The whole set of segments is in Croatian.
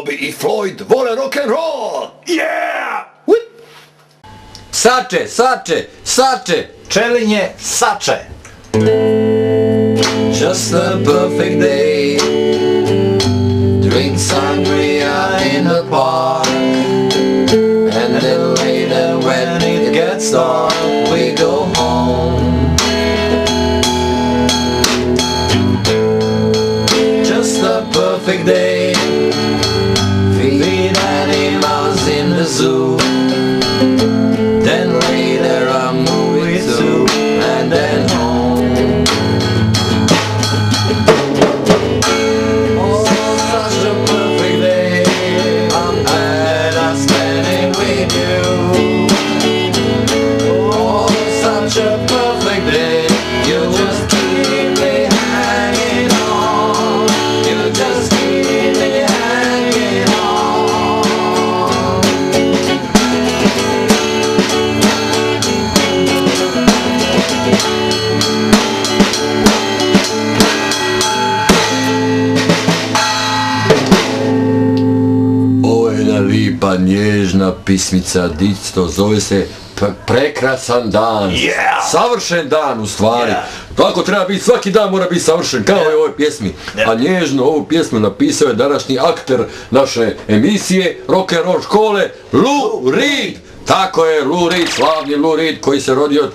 Bobby i Floyd vole rock'n'roll! Yeah! Sače, sače, sače! Čelinje, sače! Just a perfect day. Drink sangria in the park. And then later when it gets dark, we go home. Just a perfect day. Feed animals in the zoo. Then later a movie too. And then home. Oh, such a perfect day. I'm glad I'm standing with you. Oh, such a perfect day. You just keep me hanging on. You just keep me hanging on. Ovo je jedna lipa, nježna pismica, disto, zove se Prekrasan dan. Yeah! Savršen dan u stvari. Yeah. Tako treba biti, svaki dan mora biti savršen, kao i u ovoj pjesmi. Yeah. A nježno ovu pjesmu napisao je današnji akter naše emisije Rock'n'Roll škole, Lou Reed. Tako je, Lou Reed, slavni Lou Reed koji se rodio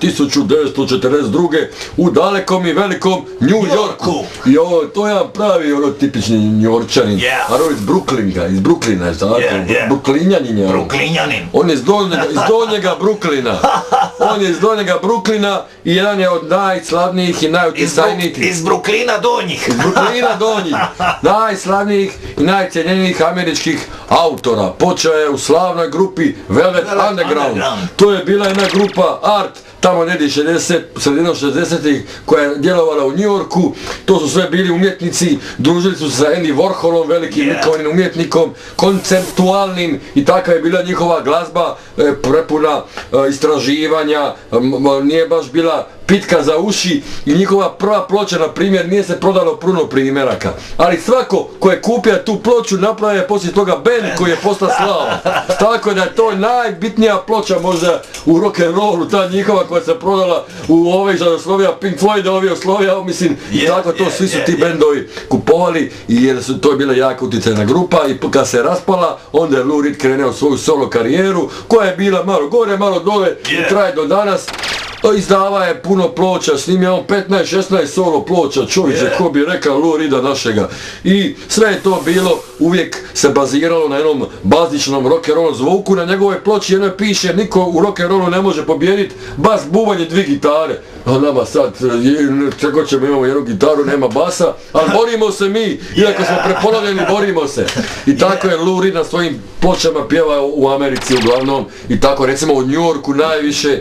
1942. u dalekom i velikom New Yorku. I ovo, to je jedan pravi tipični njorčanin. Yeah. A ovo iz Brooklyna, tako? Yeah. Brooklynjanin je. Brooklynjanin. On je iz donjega Brooklyna. On je iz donjega Brooklyna i jedan je od najslavnijih i najutisajnijih. Iz Brooklyna donjih. Iz Brooklyna donjih. Najslavnijih i najcijenjenijih američkih autora. Počeo je u slavnoj grupi Velvet Underground. To je bila jedna grupa art tamo negdje sredinom 60-ih koja je djelovala u New Yorku. To su sve bili umjetnici, družili su se sa Andy Warholom, velikim likovnim umjetnikom, konceptualnim, i takva je bila njihova glazba, prepuna istraživanja, nije baš bila pitka za uši, i njihova prva ploča, na primjer, nije se prodalo puno primjeraka, ali svako ko je kupio tu ploču napravio je poslije toga band koji je postao slava. Tako da je to najbitnija ploča možda u rock'n'rollu, ta njihova koja se prodala u ovih za oslovija Pink Floyd, ovi oslovija, mislim, i tako to svi su ti bendovi kupovali, i jer to je bila jako utjecajna grupa, i kad se raspala, onda je Lou Reed krenuo svoju solo karijeru koja je bila malo gore, malo dole i traje do danas. Izdava je puno ploča, snimio je on 15-16 solo ploča, čovječe, ko bi rekao Lou Reeda našega. I sve je to bilo, uvijek se baziralo na jednom bazičnom rock'n'roll zvuku. Na njegove ploči jedno piše, niko u rock'n'rollu ne može pobijediti bas, bubanj i dvi gitare. A nama sad, čego ćemo, imamo jednu gitaru, nema basa, ali borimo se mi, iako smo prepolovljeni, borimo se. I tako je Lou Reed na svojim pločama pjevao u Americi uglavnom, i tako recimo u New Yorku najviše.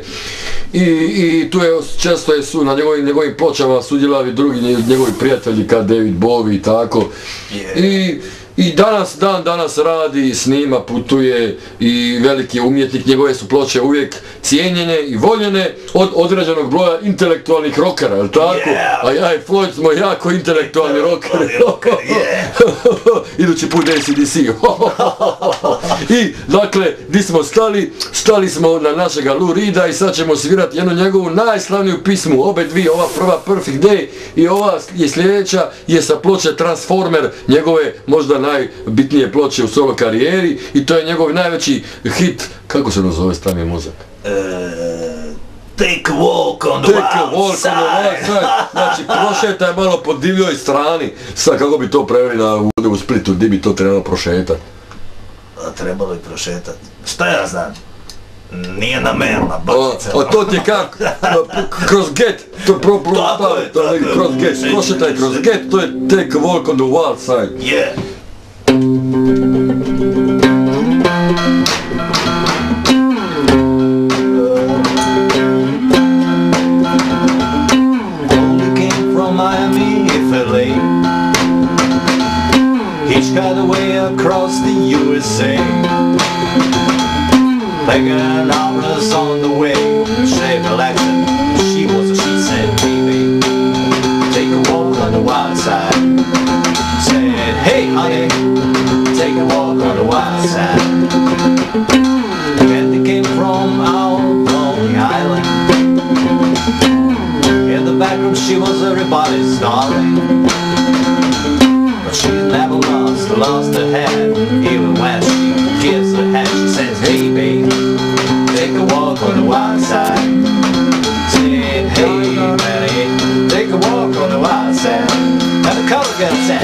I tu je, često su na njegovim pločama sudjelovali drugi njegovi prijatelji kao David Bowie i tako. I danas radi, snima, putuje, i veliki umjetnik, njegove su ploče uvijek cijenjene i voljene od određenog broja intelektualnih rockera, jel tako? A ja i Floyd smo jako intelektualni rockeri. Idući put AC/DC. I dakle, di smo stali? Stali smo na našega Lou Reeda i sad ćemo svirati jednu njegovu najslavniju pismu, obe dvije, ova prva Perfect Day i ova je sljedeća, je sa ploče Transformer, njegove možda najbitnije ploče u solo karijeri, i to je njegov najveći hit. Kako se nazove, stavi mozak? Take a walk on the wild side. Znači, prošetaj malo po divljoj strani. Sad, kako bi to preveli ovdje u Splitu, gdje bi to trebalo prošetati? Trebalo je prošetati. Šta ja znam? Nije namerna bačica. A to ti je kako? Kroz get. Kroz get. Prošetaj kroz get, to je take a walk on the wild side. Yeah. Hitchhiked away across the USA, Megan hours on the way, shaved her accent, she was a she said, baby, take a walk on the wild side. Said, hey honey, take a walk on wild side. Candy came from out on the island. In the back room she was everybody's darling, but she never lost her head. Even when she gives her head, she says, hey babe, take a walk on the wild side. Saying, hey Manny, take a walk on the wild side. And the color girl said,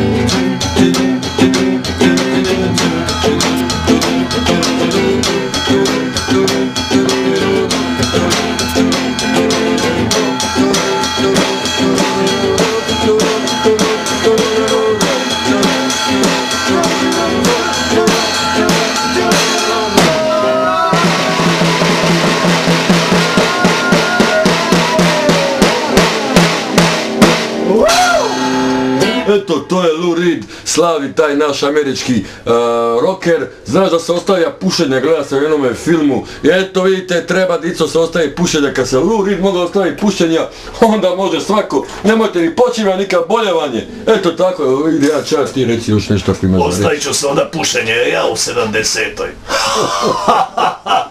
Eto, to je Lou Reed, slavi taj naš američki rocker. Znaš da se ostavlja pušenje, gleda se u jednome filmu. I eto vidite, treba dico se ostavi pušenja. Kad se Lou Reed mogao ostaviti pušenja, onda može svako. Nemojte ni počiva, nikad boljevanje. Eto tako, vidi ja čar, ti reci još nešto ako imaš za reći. Ostavit ću se onda pušenje, ja u 70-oj.